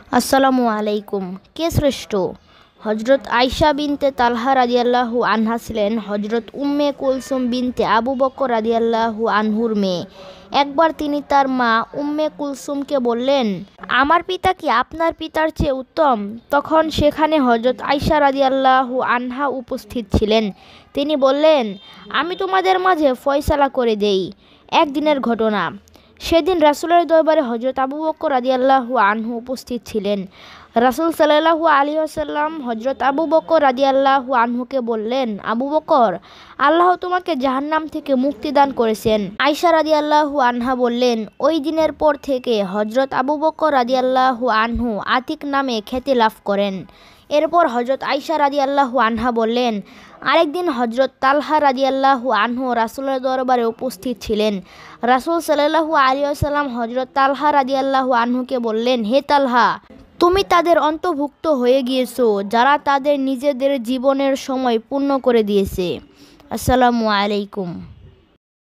আসসালামু আলাইকুম। কে শ্রেষ্ঠ? হজরত আয়শা বিনতে তালহা রাদিয়াল্লাহু আনহা ছিলেন হজরত উম্মে কুলসুম বিনতে আবু বকর রাদিয়াল্লাহু আনহুর মেয়ে। একবার তিনি তার মা উম্মে কুলসুমকে বললেন, আমার পিতা কি আপনার পিতার চেয়ে উত্তম? তখন সেখানে হজরত আয়শা রাদিয়াল্লাহু আনহা উপস্থিত ছিলেন। তিনি বললেন, আমি তোমাদের মাঝে ফয়সালা করে দেই। একদিনের ঘটনা। সেদিন রাসূলের দরবারে হজরত আবু বকর রাদিয়াল্লাহু আনহু উপস্থিত ছিলেন। রাসূল সাল্লাল্লাহু আলাইহি ওয়াসাল্লাম হজরত আবু বকর রাদিয়াল্লাহু আনহুকে বললেন, আবু বকর, আল্লাহ তোমাকে জাহান্নাম থেকে মুক্তি দান করেছেন। আয়শা রাদিয়াল্লাহু আনহা বললেন, ওই দিনের পর থেকে হজরত আবু বকর রাদিয়াল্লাহু আনহু আতিক নামে খ্যাতি লাভ করেন। এরপর হজরত আয়শা রাদিয়াল্লাহু আনহা বললেন, আরেকদিন হজরত তালহা রাদিয়াল্লাহু আনহু রাসূলের দরবারে উপস্থিত ছিলেন। রাসূল সাল্লাল্লাহু আলাইহি ওয়াসাল্লাম হজরত তালহা রাদিয়াল্লাহু আনহুকে বললেন, হে তালহা, তুমি তাদের অন্তর্ভুক্ত হয়ে গিয়েছো যারা তাদের নিজেদের জীবনের সময় পূর্ণ করে দিয়েছে। আসসালামু আলাইকুম।